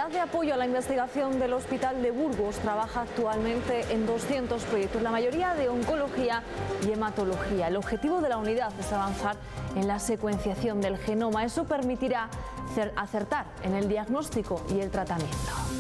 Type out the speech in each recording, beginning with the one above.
unidad de apoyo a la investigación del Hospital de Burgos trabaja actualmente en 200 proyectos, la mayoría de oncología y hematología. El objetivo de la unidad es avanzar en la secuenciación del genoma. Eso permitirá acertar en el diagnóstico y el tratamiento.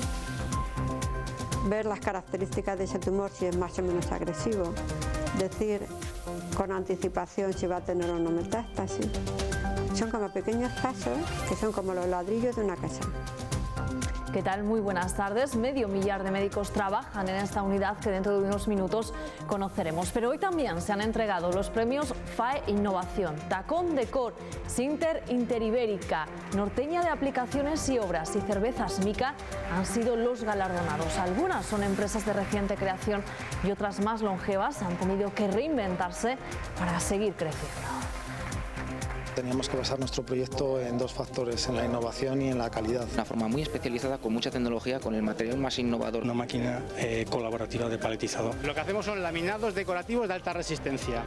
Ver las características de ese tumor, si es más o menos agresivo, decir con anticipación si va a tener o no metástasis. Son como pequeños pasos que son como los ladrillos de una casa. ¿Qué tal? Muy buenas tardes. 500.000 de médicos trabajan en esta unidad que dentro de unos minutos conoceremos. Pero hoy también se han entregado los premios FAE Innovación, Tacón Decor, Sinter Interibérica, Norteña de Aplicaciones y Obras y Cervezas Mica han sido los galardonados. Algunas son empresas de reciente creación y otras más longevas han tenido que reinventarse para seguir creciendo. Teníamos que basar nuestro proyecto en dos factores, en la innovación y en la calidad. Una forma muy especializada, con mucha tecnología, con el material más innovador. Una máquina colaborativa de paletizado. Lo que hacemos son laminados decorativos de alta resistencia.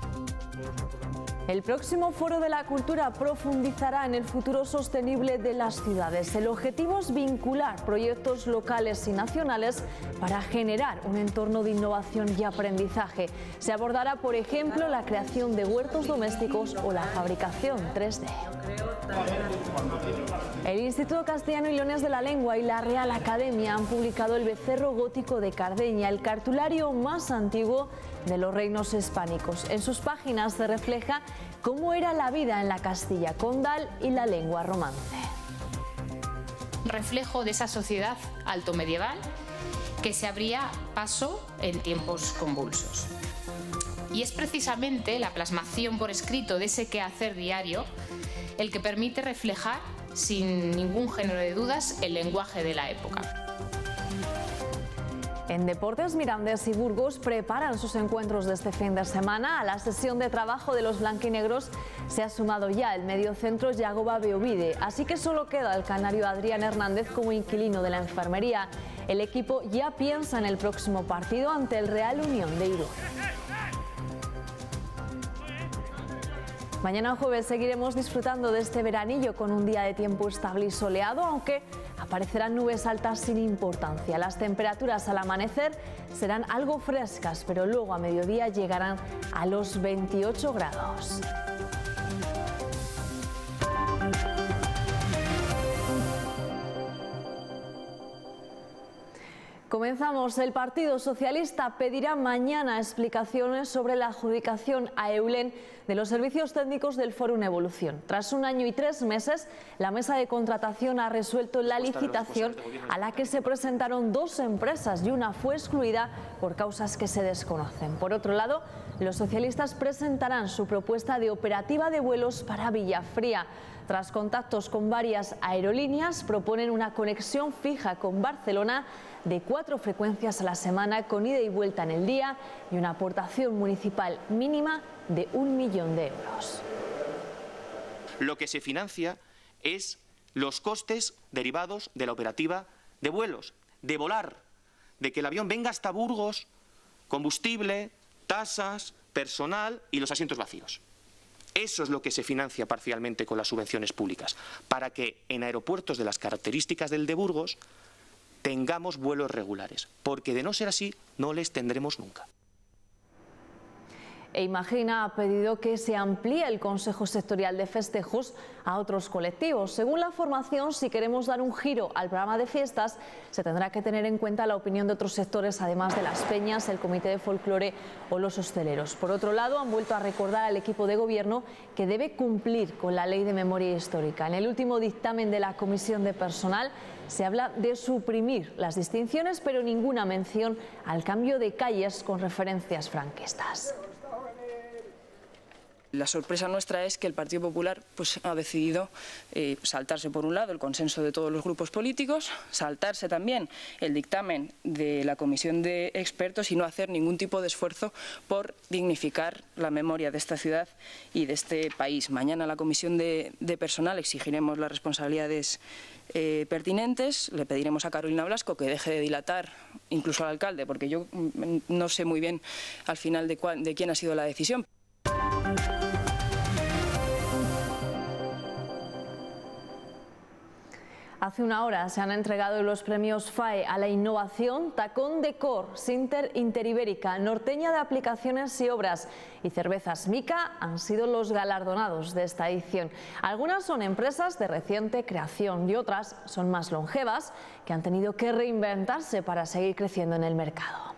El próximo Foro de la Cultura profundizará en el futuro sostenible de las ciudades. El objetivo es vincular proyectos locales y nacionales para generar un entorno de innovación y aprendizaje. Se abordará, por ejemplo, la creación de huertos domésticos o la fabricación 3D. El Instituto Castellano y Leonés de la Lengua y la Real Academia han publicado el Becerro Gótico de Cardeña, el cartulario más antiguo de los reinos hispánicos. En sus páginas se refleja cómo era la vida en la Castilla condal y la lengua romance. Reflejo de esa sociedad alto medieval que se abría paso en tiempos convulsos. Y es precisamente la plasmación por escrito de ese quehacer diario el que permite reflejar sin ningún género de dudas el lenguaje de la época. En Deportes, Mirandés y Burgos preparan sus encuentros de este fin de semana. A la sesión de trabajo de los blanquinegros se ha sumado ya el mediocentro Yagoba Beovide, así que solo queda el canario Adrián Hernández como inquilino de la enfermería. El equipo ya piensa en el próximo partido ante el Real Unión de Irún. Mañana jueves seguiremos disfrutando de este veranillo con un día de tiempo estable y soleado, aunque aparecerán nubes altas sin importancia. Las temperaturas al amanecer serán algo frescas, pero luego a mediodía llegarán a los 28 grados. Comenzamos. El Partido Socialista pedirá mañana explicaciones sobre la adjudicación a Eulen de los servicios técnicos del Fórum Evolución. Tras 1 año y 3 meses, la mesa de contratación ha resuelto la licitación a la que se presentaron 2 empresas y una fue excluida por causas que se desconocen. Por otro lado, los socialistas presentarán su propuesta de operativa de vuelos para Villafría. Tras contactos con varias aerolíneas, proponen una conexión fija con Barcelona de 4 frecuencias a la semana con ida y vuelta en el día y una aportación municipal mínima de 1 millón de euros. Lo que se financia es los costes derivados de la operativa de vuelos, de volar, de que el avión venga hasta Burgos, combustible, tasas, personal y los asientos vacíos. Eso es lo que se financia parcialmente con las subvenciones públicas, para que en aeropuertos de las características del de Burgos tengamos vuelos regulares, porque de no ser así no les tendremos nunca. E Imagina ha pedido que se amplíe el Consejo Sectorial de Festejos a otros colectivos. Según la formación, si queremos dar un giro al programa de fiestas, se tendrá que tener en cuenta la opinión de otros sectores, además de las peñas, el Comité de Folclore o los hosteleros. Por otro lado, han vuelto a recordar al equipo de gobierno que debe cumplir con la Ley de Memoria Histórica. En el último dictamen de la Comisión de Personal se habla de suprimir las distinciones, pero ninguna mención al cambio de calles con referencias franquistas. La sorpresa nuestra es que el Partido Popular ha decidido saltarse, por un lado, el consenso de todos los grupos políticos, saltarse también el dictamen de la Comisión de Expertos y no hacer ningún tipo de esfuerzo por dignificar la memoria de esta ciudad y de este país. Mañana en la Comisión de Personal exigiremos las responsabilidades pertinentes. Le pediremos a Carolina Blasco que deje de dilatar incluso al alcalde, porque yo no sé muy bien al final de quién ha sido la decisión. Hace una hora se han entregado los premios FAE a la innovación. Tacón de Cor, Sinter Interibérica, Norteña de Aplicaciones y Obras y Cervezas Mica han sido los galardonados de esta edición. Algunas son empresas de reciente creación y otras son más longevas, que han tenido que reinventarse para seguir creciendo en el mercado.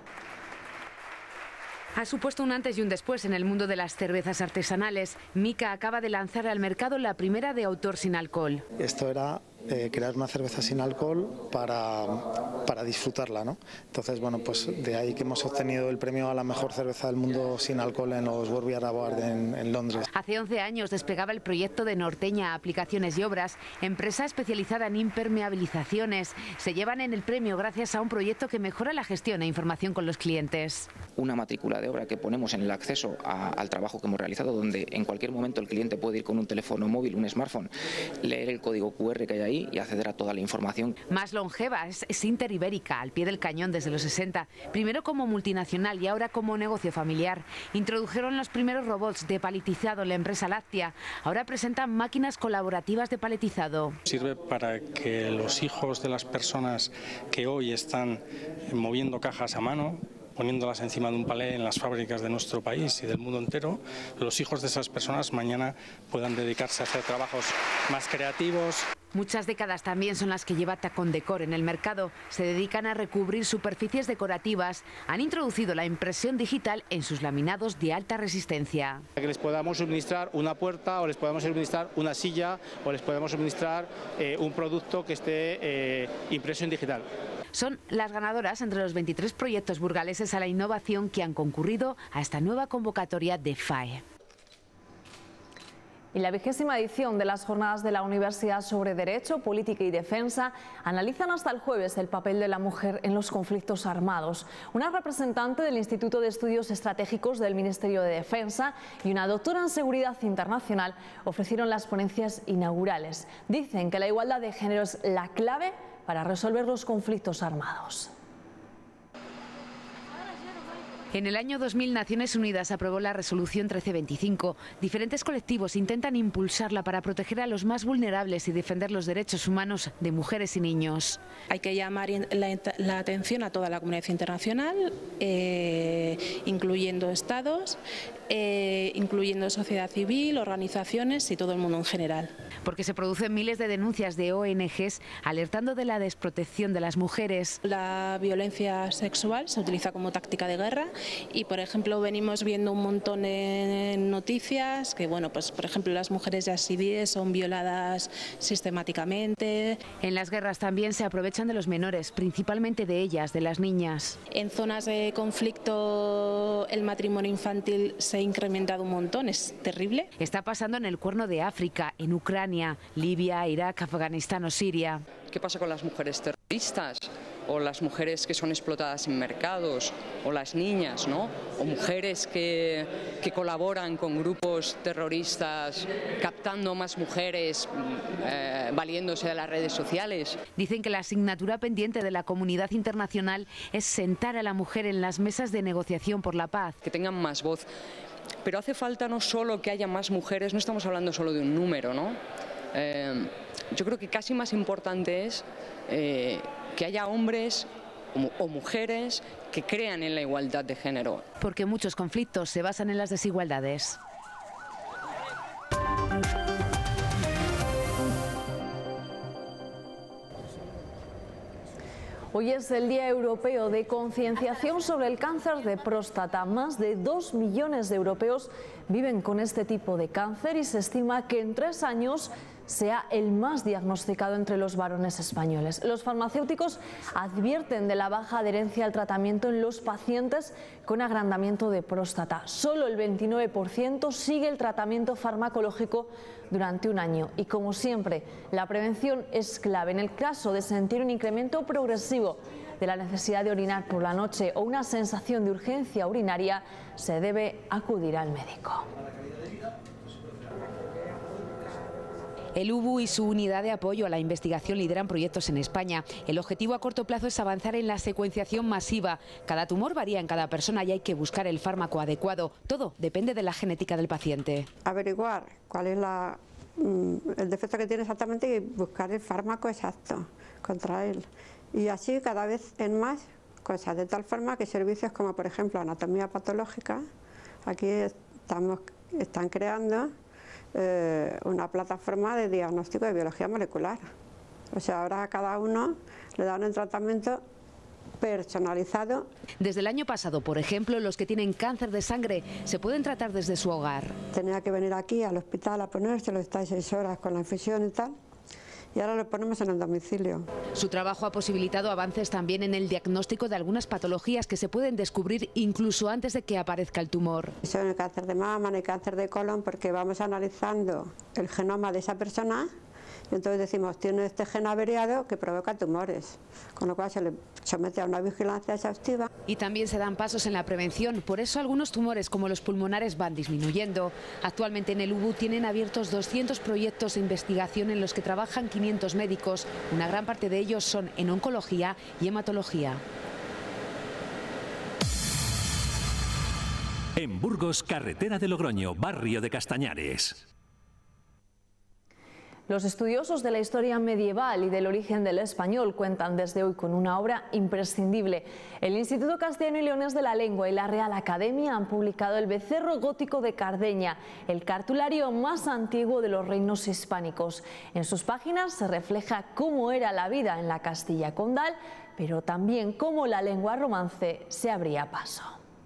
Ha supuesto un antes y un después en el mundo de las cervezas artesanales. Mica acaba de lanzar al mercado la primera de autor sin alcohol. Esto era crear una cerveza sin alcohol para disfrutarla, ¿no? Entonces, bueno, pues de ahí que hemos obtenido el premio a la mejor cerveza del mundo sin alcohol en los World Beer Awards en Londres. Hace 11 años despegaba el proyecto de Norteña Aplicaciones y Obras, empresa especializada en impermeabilizaciones. Se llevan en el premio gracias a un proyecto que mejora la gestión e información con los clientes. Una matrícula de obra que ponemos en el acceso al trabajo que hemos realizado, donde en cualquier momento el cliente puede ir con un teléfono móvil, un smartphone, leer el código QR que hay ahí y acceder a toda la información. Más longeva es Sinter Ibérica, al pie del cañón desde los 60, primero como multinacional y ahora como negocio familiar. Introdujeron los primeros robots de paletizado en la empresa láctea, ahora presentan máquinas colaborativas de paletizado. Sirve para que los hijos de las personas que hoy están moviendo cajas a mano, poniéndolas encima de un palé en las fábricas de nuestro país y del mundo entero, los hijos de esas personas mañana puedan dedicarse a hacer trabajos más creativos. Muchas décadas también son las que lleva Tacón de Cor en el mercado. Se dedican a recubrir superficies decorativas. Han introducido la impresión digital en sus laminados de alta resistencia. Que les podamos suministrar una puerta, o les podamos suministrar una silla, o les podemos suministrar un producto que esté impreso en digital. Son las ganadoras entre los 23 proyectos burgaleses a la innovación que han concurrido a esta nueva convocatoria de FAE. Y la 20ª edición de las jornadas de la Universidad sobre Derecho, Política y Defensa analizan hasta el jueves el papel de la mujer en los conflictos armados. Una representante del Instituto de Estudios Estratégicos del Ministerio de Defensa y una doctora en Seguridad Internacional ofrecieron las ponencias inaugurales. Dicen que la igualdad de género es la clave para resolver los conflictos armados. En el año 2000 Naciones Unidas aprobó la resolución 1325. Diferentes colectivos intentan impulsarla para proteger a los más vulnerables y defender los derechos humanos de mujeres y niños. Hay que llamar la atención a toda la comunidad internacional, incluyendo estados, incluyendo sociedad civil, organizaciones y todo el mundo en general. Porque se producen miles de denuncias de ONGs alertando de la desprotección de las mujeres. La violencia sexual se utiliza como táctica de guerra y, por ejemplo, venimos viendo un montón de noticias que, bueno, pues por ejemplo las mujeres yazidíes son violadas sistemáticamente. En las guerras también se aprovechan de los menores, principalmente de ellas, de las niñas. En zonas de conflicto el matrimonio infantil se ha incrementado un montón, es terrible. Está pasando en el Cuerno de África, en Ucrania, Libia, Irak, Afganistán o Siria. ¿Qué pasa con las mujeres terroristas? O las mujeres que son explotadas en mercados, o las niñas, ¿no? O mujeres que colaboran con grupos terroristas, captando más mujeres, valiéndose de las redes sociales. Dicen que la asignatura pendiente de la comunidad internacional es sentar a la mujer en las mesas de negociación por la paz. Que tengan más voz. Pero hace falta no solo que haya más mujeres, no estamos hablando solo de un número, ¿no? Yo creo que casi más importante es que haya hombres o mujeres que crean en la igualdad de género. Porque muchos conflictos se basan en las desigualdades. Hoy es el Día Europeo de Concienciación sobre el cáncer de próstata. Más de 2 millones de europeos viven con este tipo de cáncer y se estima que en 3 años sea el más diagnosticado entre los varones españoles. Los farmacéuticos advierten de la baja adherencia al tratamiento en los pacientes con agrandamiento de próstata. Solo el 29% sigue el tratamiento farmacológico durante un año y, como siempre, la prevención es clave. En el caso de sentir un incremento progresivo de la necesidad de orinar por la noche o una sensación de urgencia urinaria, se debe acudir al médico. El UBU y su unidad de apoyo a la investigación lideran proyectos en España. El objetivo a corto plazo es avanzar en la secuenciación masiva. Cada tumor varía en cada persona y hay que buscar el fármaco adecuado. Todo depende de la genética del paciente. Averiguar cuál es la el defecto que tiene exactamente y buscar el fármaco exacto contra él. Y así cada vez en más cosas, de tal forma que servicios como por ejemplo anatomía patológica, aquí están creando una plataforma de diagnóstico de biología molecular. O sea, ahora a cada uno le dan un tratamiento personalizado. Desde el año pasado, por ejemplo, los que tienen cáncer de sangre se pueden tratar desde su hogar. Tenía que venir aquí al hospital a ponérselo, estar 6 horas con la infusión y tal, y ahora lo ponemos en el domicilio. Su trabajo ha posibilitado avances también en el diagnóstico de algunas patologías que se pueden descubrir incluso antes de que aparezca el tumor. Son el cáncer de mama, el cáncer de colon, porque vamos analizando el genoma de esa persona. Y entonces decimos, tiene este gen averiado que provoca tumores, con lo cual se le somete a una vigilancia exhaustiva. Y también se dan pasos en la prevención, por eso algunos tumores como los pulmonares van disminuyendo. Actualmente en el UBU tienen abiertos 200 proyectos de investigación en los que trabajan 500 médicos. Una gran parte de ellos son en oncología y hematología. En Burgos, carretera de Logroño, barrio de Castañares. Los estudiosos de la historia medieval y del origen del español cuentan desde hoy con una obra imprescindible. El Instituto Castellano y Leonés de la Lengua y la Real Academia han publicado El Becerro Gótico de Cardeña, el cartulario más antiguo de los reinos hispánicos. En sus páginas se refleja cómo era la vida en la Castilla condal, pero también cómo la lengua romance se abría paso.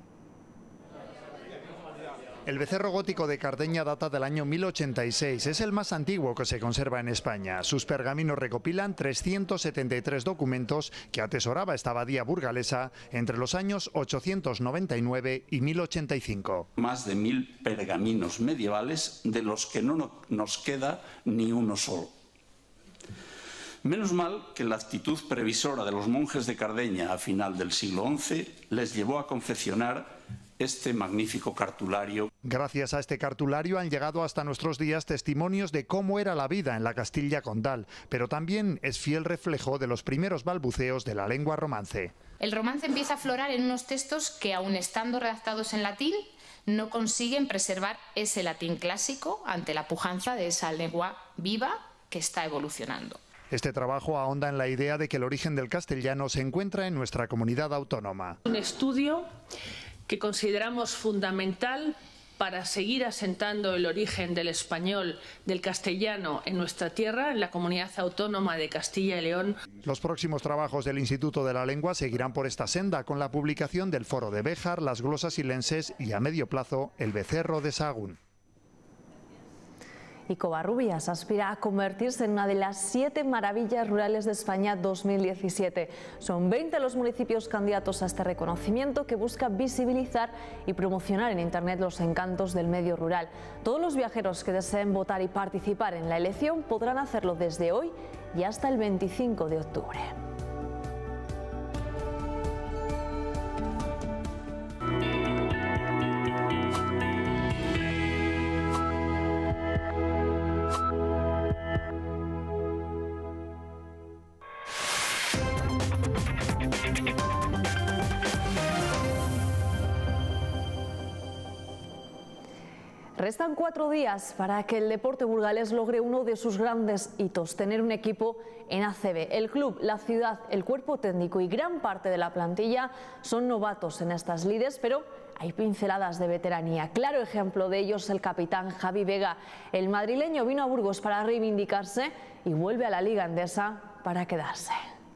El becerro gótico de Cardeña data del año 1086, es el más antiguo que se conserva en España. Sus pergaminos recopilan 373 documentos que atesoraba esta abadía burgalesa entre los años 899 y 1085. Más de 1000 pergaminos medievales de los que no nos queda ni uno solo. Menos mal que la actitud previsora de los monjes de Cardeña a final del siglo XI les llevó a confeccionar este magnífico cartulario. Gracias a este cartulario han llegado hasta nuestros días testimonios de cómo era la vida en la Castilla condal, pero también es fiel reflejo de los primeros balbuceos de la lengua romance. El romance empieza a aflorar en unos textos que, aun estando redactados en latín, no consiguen preservar ese latín clásico ante la pujanza de esa lengua viva que está evolucionando. Este trabajo ahonda en la idea de que el origen del castellano se encuentra en nuestra comunidad autónoma. Un estudio que consideramos fundamental para seguir asentando el origen del español, del castellano en nuestra tierra, en la comunidad autónoma de Castilla y León. Los próximos trabajos del Instituto de la Lengua seguirán por esta senda con la publicación del Foro de Béjar, las glosas silenses y a medio plazo el Becerro de Sahagún. Y Covarrubias aspira a convertirse en una de las 7 maravillas rurales de España 2017. Son 20 los municipios candidatos a este reconocimiento que busca visibilizar y promocionar en Internet los encantos del medio rural. Todos los viajeros que deseen votar y participar en la elección podrán hacerlo desde hoy y hasta el 25 de octubre. Restan 4 días para que el deporte burgalés logre uno de sus grandes hitos, tener un equipo en ACB. El club, la ciudad, el cuerpo técnico y gran parte de la plantilla son novatos en estas lides, pero hay pinceladas de veteranía. Claro ejemplo de ellos el capitán Javi Vega. El madrileño vino a Burgos para reivindicarse y vuelve a la Liga Endesa para quedarse.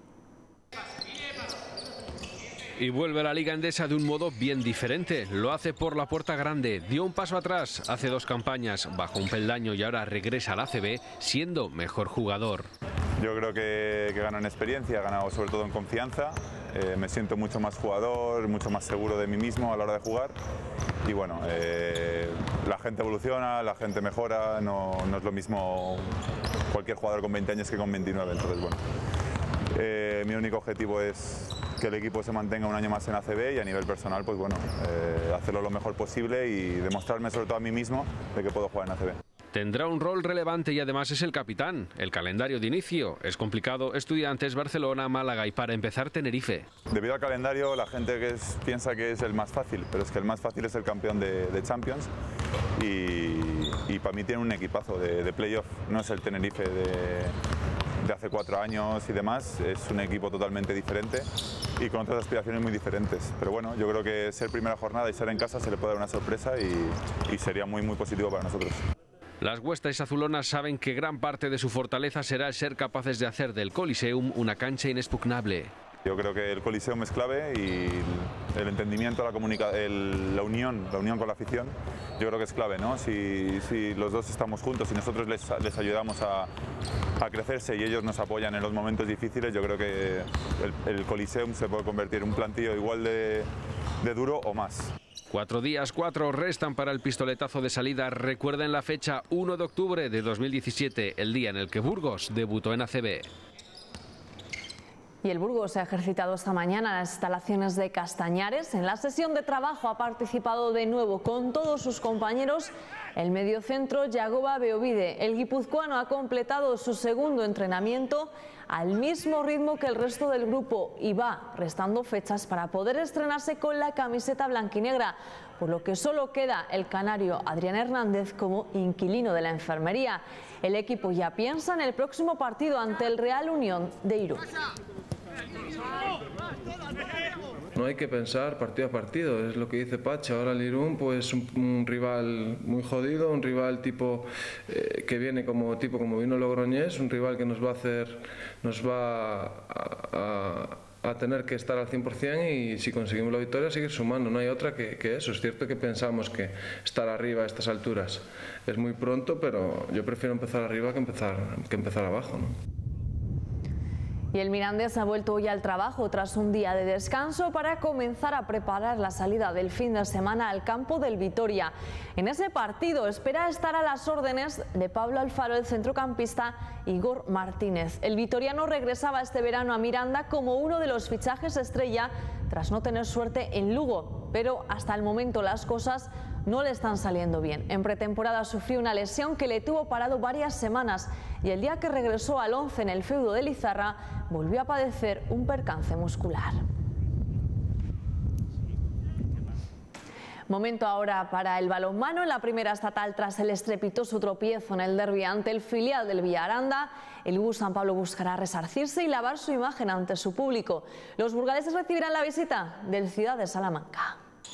Y vuelve a la Liga Endesa de un modo bien diferente. Lo hace por la puerta grande. Dio un paso atrás hace 2 campañas, bajó un peldaño y ahora regresa al ACB siendo mejor jugador. Yo creo que he ganado en experiencia, he ganado sobre todo en confianza. Me siento mucho más jugador, mucho más seguro de mí mismo a la hora de jugar. Y bueno, la gente evoluciona, la gente mejora, no es lo mismo cualquier jugador con 20 años que con 29. Entonces, bueno, mi único objetivo es que el equipo se mantenga un año más en ACB y a nivel personal, pues bueno, hacerlo lo mejor posible y demostrarme sobre todo a mí mismo de que puedo jugar en ACB. Tendrá un rol relevante y además es el capitán. El calendario de inicio es complicado. Estudiantes, Barcelona, Málaga y para empezar Tenerife. Debido al calendario la gente piensa que es el más fácil, pero es que el más fácil es el campeón de Champions y y para mí tiene un equipazo de playoff, no es el Tenerife de hace 4 años y demás, es un equipo totalmente diferente y con otras aspiraciones muy diferentes. Pero bueno, yo creo que ser primera jornada y ser en casa se le puede dar una sorpresa y sería muy positivo para nosotros. Las huestes azulonas saben que gran parte de su fortaleza será el ser capaces de hacer del Coliseum una cancha inexpugnable. Yo creo que el Coliseum es clave y el entendimiento, la unión con la afición, yo creo que es clave, ¿no? Si los dos estamos juntos y nosotros les ayudamos a crecerse y ellos nos apoyan en los momentos difíciles, yo creo que el Coliseum se puede convertir en un plantillo igual de duro o más. 4 días, 4 restan para el pistoletazo de salida. Recuerden la fecha, 1 de octubre de 2017, el día en el que Burgos debutó en ACB. Y el Burgos se ha ejercitado esta mañana en las instalaciones de Castañares. En la sesión de trabajo ha participado de nuevo con todos sus compañeros el mediocentro Yagoba Beovide. El guipuzcoano ha completado su segundo entrenamiento al mismo ritmo que el resto del grupo y va restando fechas para poder estrenarse con la camiseta blanquinegra, por lo que solo queda el canario Adrián Hernández como inquilino de la enfermería. El equipo ya piensa en el próximo partido ante el Real Unión de Irún. No hay que pensar partido a partido, es lo que dice Pacha. Ahora el Irún, pues un rival muy jodido, un rival tipo que viene como vino Logroñés, un rival que nos va a tener que estar al 100% y si conseguimos la victoria seguir sumando, no hay otra que eso. Es cierto que pensamos que estar arriba a estas alturas es muy pronto, pero yo prefiero empezar arriba que empezar abajo, ¿no? Y el Mirandés ha vuelto hoy al trabajo tras un día de descanso para comenzar a preparar la salida del fin de semana al campo del Vitoria. En ese partido espera estar a las órdenes de Pablo Alfaro, el centrocampista Igor Martínez. El vitoriano regresaba este verano a Miranda como uno de los fichajes estrella tras no tener suerte en Lugo, pero hasta el momento las cosas no le están saliendo bien. En pretemporada sufrió una lesión que le tuvo parado varias semanas y el día que regresó al 11 en el feudo de Lizarra volvió a padecer un percance muscular. Momento ahora para el balonmano en la primera estatal tras el estrepitoso tropiezo en el derbi ante el filial del Villaranda. El UBU San Pablo buscará resarcirse y lavar su imagen ante su público. Los burgaleses recibirán la visita del Ciudad de Salamanca.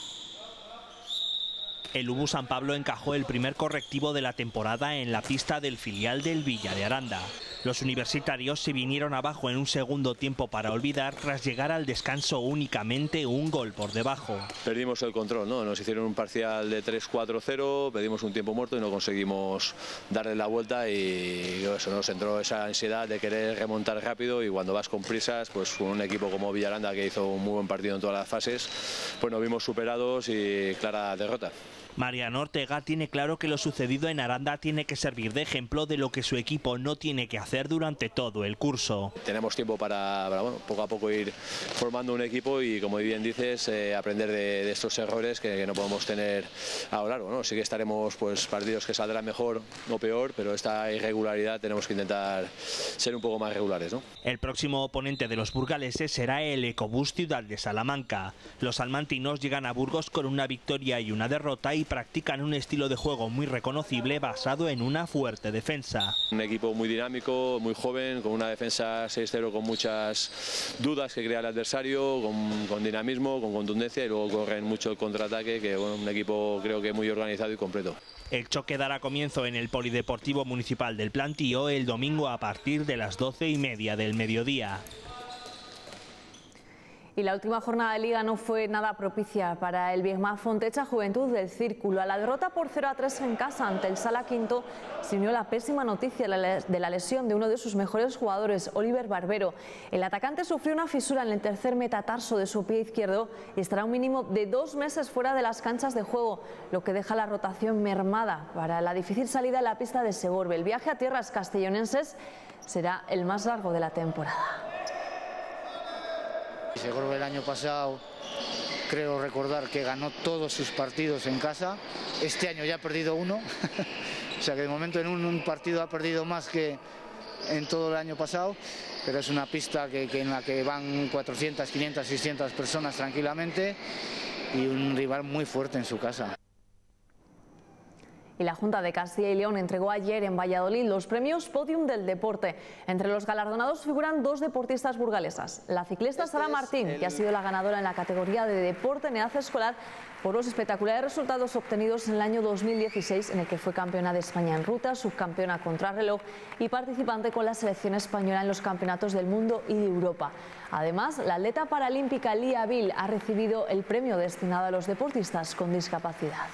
El UBU San Pablo encajó el primer correctivo de la temporada en la pista del filial del Villa de Aranda. Los universitarios se vinieron abajo en un segundo tiempo para olvidar tras llegar al descanso únicamente un gol por debajo. Perdimos el control, ¿no? Nos hicieron un parcial de 3-4-0, pedimos un tiempo muerto y no conseguimos darle la vuelta y eso nos entró esa ansiedad de querer remontar rápido y cuando vas con prisas, pues con un equipo como Villaranda que hizo un muy buen partido en todas las fases, pues nos vimos superados y clara derrota. Mariano Ortega tiene claro que lo sucedido en Aranda tiene que servir de ejemplo de lo que su equipo no tiene que hacer durante todo el curso. Tenemos tiempo para bueno, poco a poco ir formando un equipo y, como bien dices, aprender de estos errores que no podemos tener a lo largo, ¿no? Sí que estaremos pues partidos que saldrán mejor o peor, pero esta irregularidad tenemos que intentar ser un poco más regulares, ¿no? El próximo oponente de los burgaleses será el Ecobús Ciudad de Salamanca. Los salmantinos llegan a Burgos con una victoria y una derrota y practican un estilo de juego muy reconocible basado en una fuerte defensa. Un equipo muy dinámico, muy joven, con una defensa 6-0 con muchas dudas que crea el adversario, con dinamismo, con contundencia y luego corren mucho el contraataque, que bueno, un equipo creo que muy organizado y completo. El choque dará comienzo en el Polideportivo Municipal del Plantío el domingo a partir de las 12:30 del mediodía. Y la última jornada de Liga no fue nada propicia para el Viesmaz Fontecha Juventud del Círculo. A la derrota por 0-3 en casa ante el Sala Quinto se unió la pésima noticia de la lesión de uno de sus mejores jugadores, Oliver Barbero. El atacante sufrió una fisura en el tercer metatarso de su pie izquierdo y estará un mínimo de 2 meses fuera de las canchas de juego, lo que deja la rotación mermada para la difícil salida a la pista de Segorbe. El viaje a tierras castellonenses será el más largo de la temporada. Segorbe el año pasado creo recordar que ganó todos sus partidos en casa. Este año ya ha perdido uno. O sea que de momento en un partido ha perdido más que en todo el año pasado. Pero es una pista en la que van 400, 500, 600 personas tranquilamente y un rival muy fuerte en su casa. Y la Junta de Castilla y León entregó ayer en Valladolid los premios Podium del Deporte. Entre los galardonados figuran 2 deportistas burgalesas. La ciclista Sara Martín, que ha sido la ganadora en la categoría de deporte en edad escolar por los espectaculares resultados obtenidos en el año 2016, en el que fue campeona de España en ruta, subcampeona contrarreloj y participante con la selección española en los campeonatos del mundo y de Europa. Además, la atleta paralímpica Lía Vil ha recibido el premio destinado a los deportistas con discapacidad.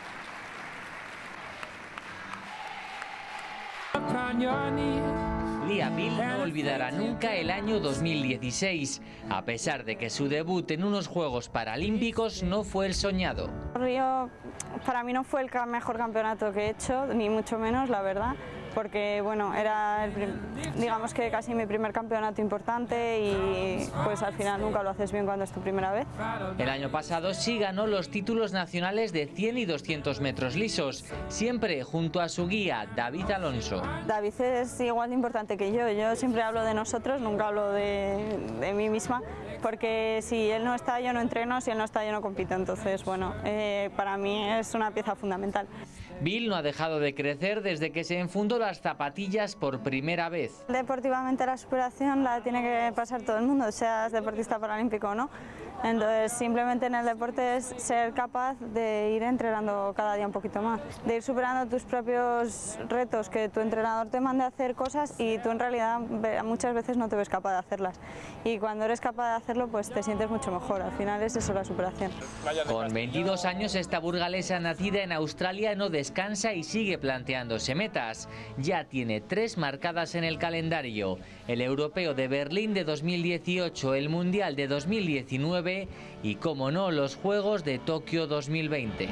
Lía Vil no olvidará nunca el año 2016, a pesar de que su debut en unos Juegos Paralímpicos no fue el soñado. Río para mí no fue el mejor campeonato que he hecho, ni mucho menos, la verdad, porque bueno, era digamos que casi mi primer campeonato importante y pues al final nunca lo haces bien cuando es tu primera vez. El año pasado sí ganó los títulos nacionales de 100 y 200 metros lisos, siempre junto a su guía David Alonso. David es igual de importante que yo siempre hablo de nosotros, nunca hablo de mí misma, porque si él no está yo no entreno, si él no está yo no compito, entonces bueno, para mí es una pieza fundamental. Vil no ha dejado de crecer desde que se enfundó las zapatillas por primera vez. Deportivamente la superación la tiene que pasar todo el mundo, seas deportista paralímpico o no. Entonces simplemente en el deporte es ser capaz de ir entrenando cada día un poquito más, de ir superando tus propios retos, que tu entrenador te mande a hacer cosas y tú en realidad muchas veces no te ves capaz de hacerlas. Y cuando eres capaz de hacerlo pues te sientes mucho mejor, al final es eso la superación. Con 22 años esta burgalesa nacida en Australia no descansa y sigue planteándose metas. Ya tiene 3 marcadas en el calendario: el Europeo de Berlín de 2018, el Mundial de 2019 y, como no, los Juegos de Tokio 2020.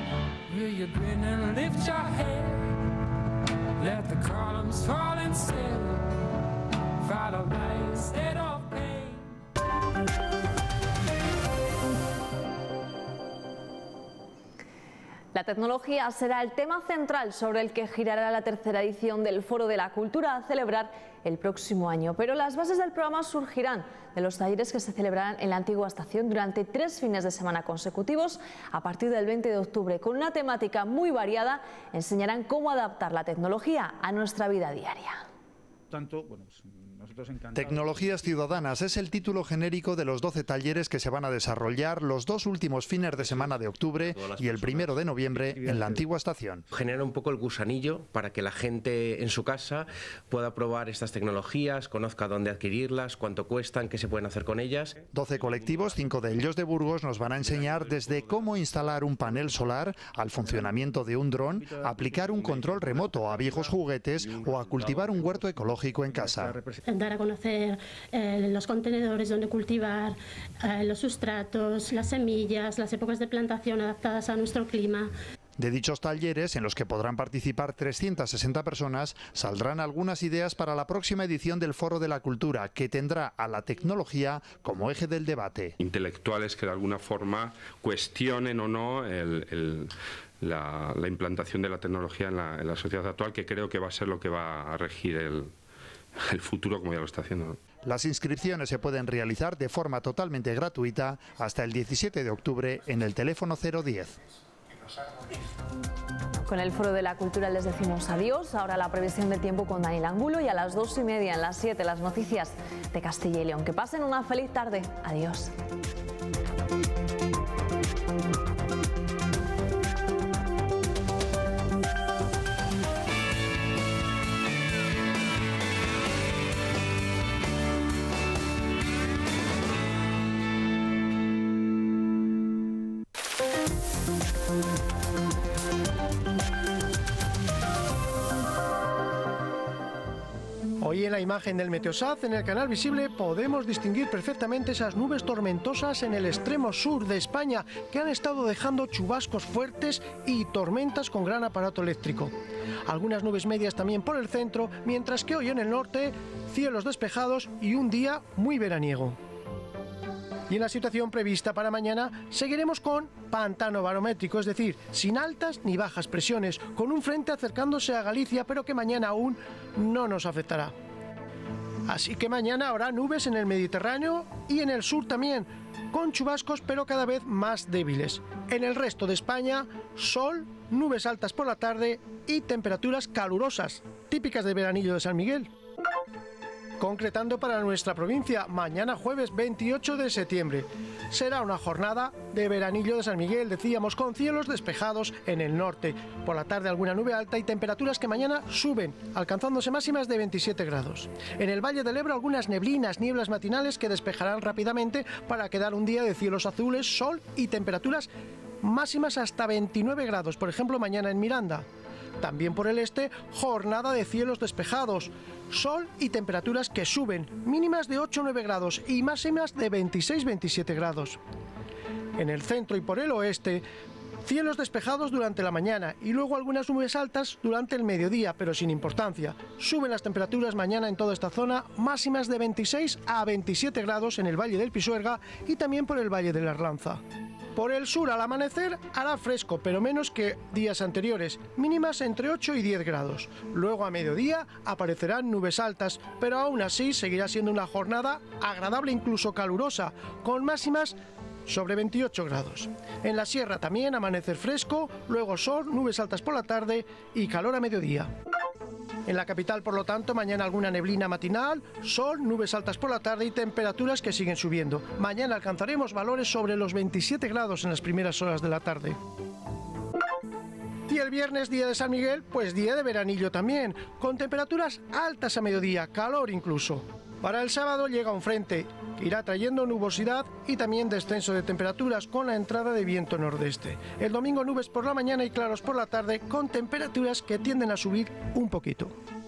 La tecnología será el tema central sobre el que girará la tercera edición del Foro de la Cultura a celebrar el próximo año. Pero las bases del programa surgirán de los talleres que se celebrarán en la antigua estación durante 3 fines de semana consecutivos a partir del 20 de octubre. Con una temática muy variada, enseñarán cómo adaptar la tecnología a nuestra vida diaria. Tecnologías ciudadanas es el título genérico de los 12 talleres que se van a desarrollar los 2 últimos fines de semana de octubre y el 1 de noviembre en la antigua estación. Genera un poco el gusanillo para que la gente en su casa pueda probar estas tecnologías, conozca dónde adquirirlas, cuánto cuestan, qué se pueden hacer con ellas. 12 colectivos, 5 de ellos de Burgos, nos van a enseñar desde cómo instalar un panel solar al funcionamiento de un dron, aplicar un control remoto a viejos juguetes o a cultivar un huerto ecológico en casa. Dar a conocer los contenedores donde cultivar, los sustratos, las semillas, las épocas de plantación adaptadas a nuestro clima. De dichos talleres, en los que podrán participar 360 personas, saldrán algunas ideas para la próxima edición del Foro de la Cultura, que tendrá a la tecnología como eje del debate. Intelectuales que de alguna forma cuestionen o no la implantación de la tecnología en la sociedad actual, que creo que va a ser lo que va a regir el futuro, como ya lo está haciendo. Las inscripciones se pueden realizar de forma totalmente gratuita hasta el 17 de octubre en el teléfono 010. Con el Foro de la Cultura les decimos adiós. Ahora la previsión del tiempo con Daniel Angulo y a las 2:30 en las 7 las noticias de Castilla y León. Que pasen una feliz tarde. Adiós. Hoy en la imagen del Meteosat en el canal Visible podemos distinguir perfectamente esas nubes tormentosas en el extremo sur de España que han estado dejando chubascos fuertes y tormentas con gran aparato eléctrico. Algunas nubes medias también por el centro, mientras que hoy en el norte cielos despejados y un día muy veraniego. Y en la situación prevista para mañana seguiremos con pantano barométrico, es decir, sin altas ni bajas presiones, con un frente acercándose a Galicia, pero que mañana aún no nos afectará. Así que mañana habrá nubes en el Mediterráneo y en el sur también, con chubascos pero cada vez más débiles. En el resto de España, sol, nubes altas por la tarde y temperaturas calurosas, típicas del veranillo de San Miguel. Concretando para nuestra provincia, mañana jueves 28 de septiembre. Será una jornada de veranillo de San Miguel, decíamos, con cielos despejados en el norte. Por la tarde alguna nube alta y temperaturas que mañana suben, alcanzándose máximas de 27 grados. En el Valle del Ebro algunas nieblas matinales que despejarán rápidamente para quedar un día de cielos azules, sol y temperaturas máximas hasta 29 grados, por ejemplo mañana en Miranda. También por el este, jornada de cielos despejados, sol y temperaturas que suben, mínimas de 8 o 9 grados y máximas de 26-27 grados. En el centro y por el oeste, cielos despejados durante la mañana y luego algunas nubes altas durante el mediodía, pero sin importancia. Suben las temperaturas mañana en toda esta zona, máximas de 26 a 27 grados en el Valle del Pisuerga y también por el Valle de la Arlanza. Por el sur al amanecer hará fresco, pero menos que días anteriores, mínimas entre 8 y 10 grados. Luego a mediodía aparecerán nubes altas, pero aún así seguirá siendo una jornada agradable, incluso calurosa, con máximas sobre 28 grados. En la sierra también amanecer fresco, luego sol, nubes altas por la tarde y calor a mediodía. En la capital, por lo tanto, mañana alguna neblina matinal, sol, nubes altas por la tarde y temperaturas que siguen subiendo. Mañana alcanzaremos valores sobre los 27 grados en las primeras horas de la tarde. Y el viernes, día de San Miguel, pues día de veranillo también, con temperaturas altas a mediodía, calor incluso. Para el sábado llega un frente que irá trayendo nubosidad y también descenso de temperaturas con la entrada de viento nordeste. El domingo nubes por la mañana y claros por la tarde con temperaturas que tienden a subir un poquito.